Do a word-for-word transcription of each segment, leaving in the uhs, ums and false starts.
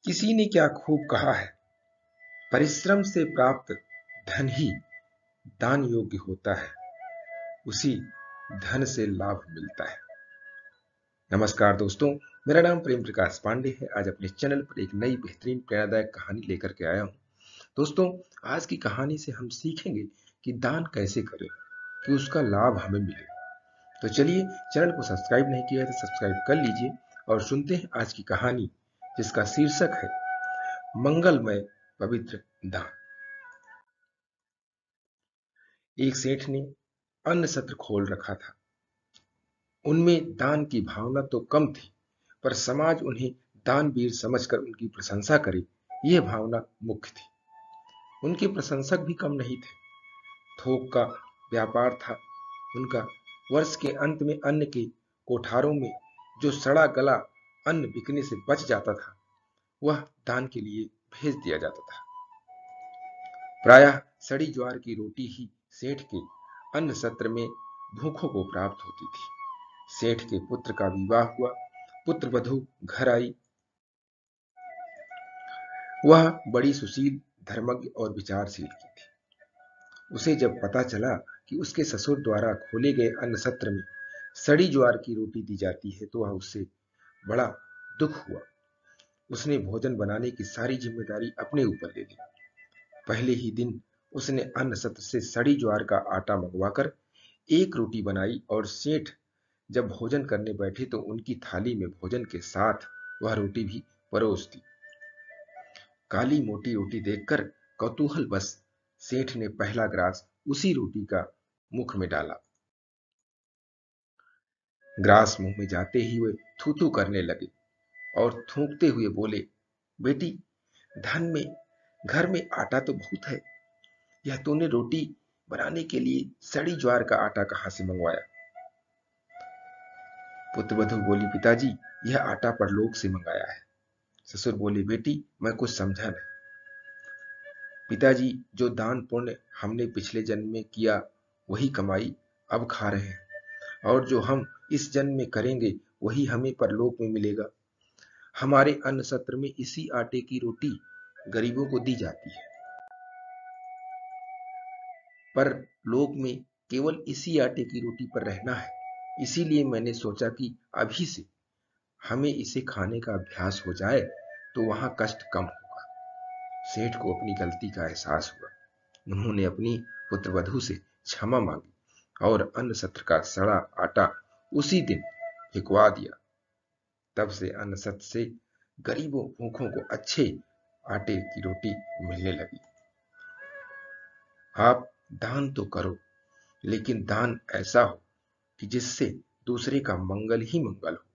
किसी ने क्या खूब कहा है, परिश्रम से प्राप्त धन ही दान योग्य होता है, उसी धन से लाभ मिलता है। नमस्कार दोस्तों, मेरा नाम प्रेम प्रकाश पांडे है। आज अपने चैनल पर एक नई बेहतरीन प्रेरणादायक कहानी लेकर के आया हूं। दोस्तों, आज की कहानी से हम सीखेंगे कि दान कैसे करें कि उसका लाभ हमें मिले। तो चलिए, चैनल को सब्सक्राइब नहीं किया है तो सब्सक्राइब कर लीजिए और सुनते हैं आज की कहानी, जिसका शीर्षक है मंगलमय पवित्र दान। एक सेठ ने अन्न सत्र खोल रखा था। उनमें दान की भावना तो कम थी, पर समाज उन्हें दानवीर समझकर उनकी प्रशंसा करे, यह भावना मुख्य थी। उनके प्रशंसक भी कम नहीं थे। थोक का व्यापार था उनका। वर्ष के अंत में अन्न के कोठारों में जो सड़ा गला अन्न बिकने से बच जाता था, वह दान के लिए भेज दिया जाता था। प्रायः सड़ी ज्वार की रोटी ही सेठ के अन्न सत्र में भूखों को प्राप्त होती थी। सेठ के पुत्र का विवाह हुआ। पुत्र वधू घर आई। वह बड़ी सुशील, धर्मज्ञ और विचारशील की थी। उसे जब पता चला कि उसके ससुर द्वारा खोले गए अन्न सत्र में सड़ी ज्वार की रोटी दी जाती है, तो वह उससे बड़ा दुख हुआ। उसने भोजन बनाने की सारी जिम्मेदारी अपने ऊपर ले ली। पहले ही दिन उसने अन्न सत्र से सड़ी ज्वार का आटा मंगवाकर एक रोटी बनाई और सेठ जब भोजन करने बैठे तो उनकी थाली में भोजन के साथ वह रोटी भी परोस दी। काली मोटी रोटी देखकर कौतूहलवश सेठ ने पहला ग्रास उसी रोटी का मुख में डाला। ग्रास मुंह में जाते ही वे थू थू करने लगे और थूकते हुए बोले, बेटी, धन में घर में आटा तो बहुत है, यह तूने रोटी बनाने के लिए सड़ी ज्वार का आटा कहां से मंगवाया? पुत्रवधू बोली, पिताजी, यह आटा परलोक से मंगाया है। ससुर बोले, बेटी, मैं कुछ समझा नहीं। पिताजी, जो दान पुण्य हमने पिछले जन्म में किया वही कमाई अब खा रहे हैं, और जो हम इस जन्म में करेंगे वही हमें परलोक में मिलेगा। हमारे अन्न सत्र में इसी आटे की रोटी गरीबों को दी जाती है, पर लोक में केवल इसी आटे की रोटी पर रहना है। इसीलिए मैंने सोचा कि अभी से हमें इसे खाने का अभ्यास हो जाए तो वहां कष्ट कम होगा। सेठ को अपनी गलती का एहसास हुआ। उन्होंने अपनी पुत्रवधू से क्षमा मांगी और अन्न सत्र का सड़ा आटा उसी दिन फेंकवा दिया। तब से अन्न सत्र से गरीबों भूखों को अच्छे आटे की रोटी मिलने लगी। आप दान तो करो, लेकिन दान ऐसा हो कि जिससे दूसरे का मंगल ही मंगल हो।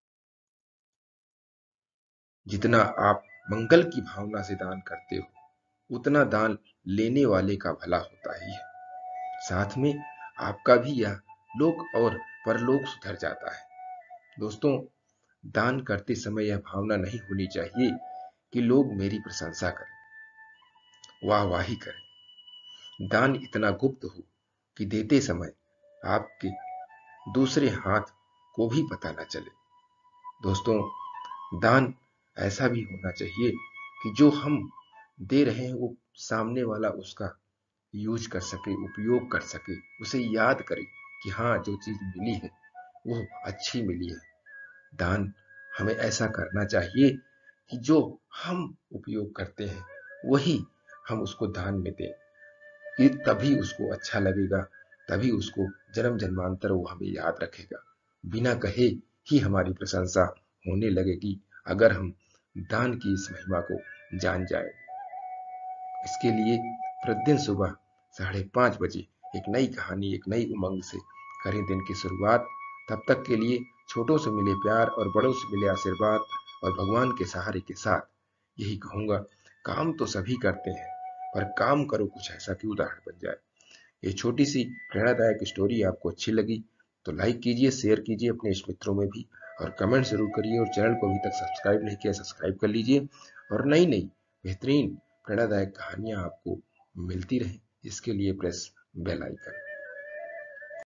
जितना आप मंगल की भावना से दान करते हो, उतना दान लेने वाले का भला होता ही है। साथ में आपका भी यह लोक और परलोक सुधर जाता है। दोस्तों, दान करते समय यह भावना नहीं होनी चाहिए कि लोग मेरी प्रशंसा करें, वाहवाही करें। दान इतना गुप्त हो कि देते समय आपके दूसरे हाथ को भी पता न चले। दोस्तों, दान ऐसा भी होना चाहिए कि जो हम दे रहे हैं वो सामने वाला उसका यूज कर सके, उपयोग कर सके, उसे याद करे कि हाँ, जो चीज मिली है वो अच्छी मिली है। दान हमें ऐसा करना चाहिए कि जो हम उपयोग करते हैं वही हम उसको दान में दें, कि तभी उसको अच्छा लगेगा, तभी उसको जन्म जन्मांतर वो हमें याद रखेगा। बिना कहे ही हमारी प्रशंसा होने लगेगी अगर हम दान की इस महिमा को जान जाए। इसके लिए प्रतिदिन सुबह साढ़े पांच बजे एक नई कहानी, एक नई उमंग से करें दिन की शुरुआत। तब तक के लिए छोटों से मिले प्यार और बड़ों से मिले आशीर्वाद और भगवान के सहारे के साथ यही कहूंगा, काम तो सभी करते हैं, पर काम करो कुछ ऐसा कि उदाहरण बन जाए। ये छोटी सी प्रेरणादायक स्टोरी आपको अच्छी लगी तो लाइक कीजिए, शेयर कीजिए अपने इष्ट मित्रों में भी, और कमेंट जरूर करिए। और चैनल को अभी तक सब्सक्राइब नहीं किया, सब्सक्राइब कर लीजिए और नई नई बेहतरीन प्रेरणादायक कहानियां आपको मिलती रहे, इसके लिए प्रेस बेल आइकन।